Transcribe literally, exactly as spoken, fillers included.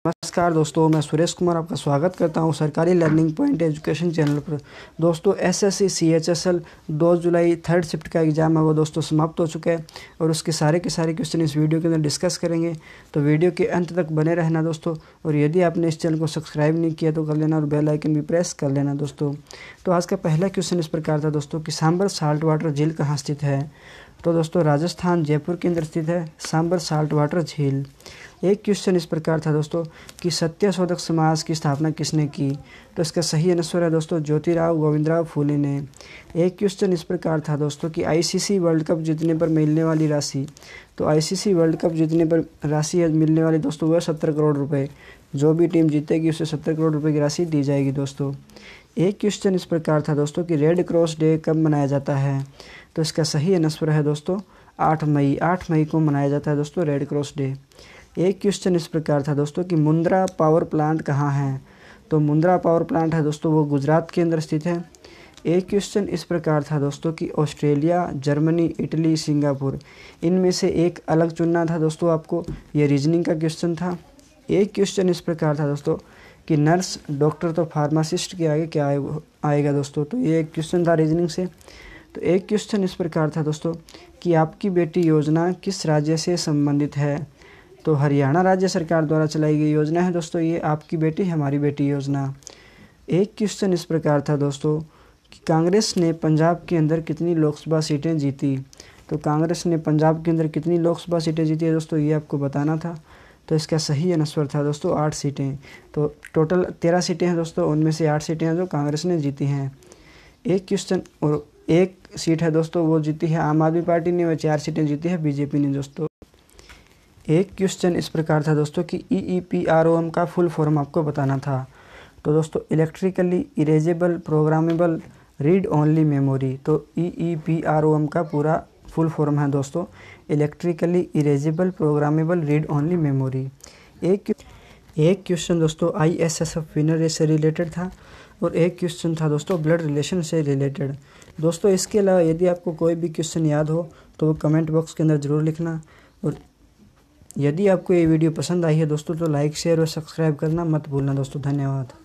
नमस्कार दोस्तों, मैं सुरेश कुमार आपका स्वागत करता हूं सरकारी लर्निंग पॉइंट एजुकेशन चैनल पर। दोस्तों एसएससी सीएचएसएल दो जुलाई थर्ड शिफ्ट का एग्ज़ाम है वो दोस्तों समाप्त हो चुका है और उसके सारे के सारे क्वेश्चन इस वीडियो के अंदर डिस्कस करेंगे। तो वीडियो के अंत तक बने रहना दोस्तों, और यदि आपने इस चैनल को सब्सक्राइब नहीं किया तो कर लेना और बेल आइकन भी प्रेस कर लेना दोस्तों। तो आज का पहला क्वेश्चन इस प्रकार था दोस्तों कि सांबर साल्ट वाटर झील कहाँ स्थित है। तो दोस्तों राजस्थान जयपुर के अंदर स्थित है सांबर साल्ट वाटर झील। एक क्वेश्चन इस प्रकार था दोस्तों कि सत्यशोधक समाज की स्थापना किसने की। तो इसका सही आंसर है दोस्तों ज्योतिराव गोविंदराव फूले ने। एक क्वेश्चन इस प्रकार था दोस्तों कि आईसीसी वर्ल्ड कप जीतने पर मिलने वाली राशि। तो आईसीसी वर्ल्ड कप जीतने पर राशि मिलने वाली दोस्तों वह सत्तर करोड़ रुपए। जो भी टीम जीतेगी उसे सत्तर करोड़ रुपए की राशि दी जाएगी दोस्तों। एक क्वेश्चन इस प्रकार था दोस्तों कि रेड क्रॉस डे कब मनाया जाता है। तो इसका सही आंसर है दोस्तों आठ मई आठ मई को मनाया जाता है दोस्तों रेड क्रॉस डे। एक क्वेश्चन इस प्रकार था दोस्तों कि मुंद्रा पावर प्लांट कहाँ है। तो मुंद्रा पावर प्लांट है दोस्तों वो गुजरात के अंदर स्थित है। एक क्वेश्चन इस प्रकार था दोस्तों कि ऑस्ट्रेलिया, जर्मनी, इटली, सिंगापुर इनमें से एक अलग चुनना था दोस्तों आपको। ये रीजनिंग का क्वेश्चन था। एक क्वेश्चन इस प्रकार था दोस्तों कि नर्स, डॉक्टर तो फार्मासिस्ट के आगे क्या आएगा दोस्तों। तो ये एक क्वेश्चन था रीजनिंग से। तो एक क्वेश्चन इस प्रकार था दोस्तों कि आपकी बेटी योजना किस राज्य से संबंधित है। तो हरियाणा राज्य सरकार द्वारा चलाई गई योजना है दोस्तों ये आपकी बेटी हमारी बेटी योजना। एक क्वेश्चन इस प्रकार था दोस्तों कि कांग्रेस ने पंजाब के अंदर कितनी लोकसभा सीटें जीती। तो कांग्रेस ने पंजाब के अंदर कितनी लोकसभा सीटें जीती है दोस्तों ये आपको बताना था। तो इसका सही आंसर था दोस्तों आठ सीटें। तो टोटल तेरह सीटें हैं दोस्तों, उनमें से आठ सीटें हैं जो कांग्रेस ने जीती हैं। एक क्वेश्चन और एक सीट है दोस्तों वो जीती है आम आदमी पार्टी ने, वह चार सीटें जीती है बीजेपी ने दोस्तों। एक क्वेश्चन इस प्रकार था दोस्तों कि E E P R O M का फुल फॉर्म आपको बताना था। तो दोस्तों electrically erasable programmable read only memory. तो E E P R O M का पूरा फुल फॉर्म है दोस्तों electrically erasable programmable read only memory. एक एक क्वेश्चन दोस्तों I S S F winner से रिलेटेड था और एक क्वेश्चन था दोस्तों ब्लड रिलेशन से रिलेटेड। दोस्तों इसके अलावा यदि आपको कोई भी क्वेश्चन याद हो तो वो कमेंट बॉक्स के अंदर ज़रूर लिखना, और यदि आपको ये वीडियो पसंद आई है दोस्तों तो लाइक, शेयर और सब्सक्राइब करना मत भूलना दोस्तों। धन्यवाद।